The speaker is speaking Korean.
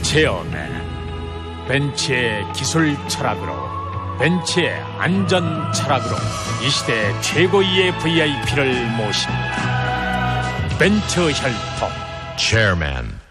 체어맨. 벤츠의 기술 철학으로, 벤츠의 안전 철학으로 이 시대 최고위의 VIP를 모십니다. 벤츠 혈통 Chairman.